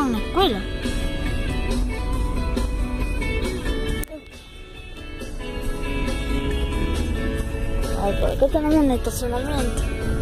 en la escuela. Ay, ¿por qué tenemos un estacionamiento?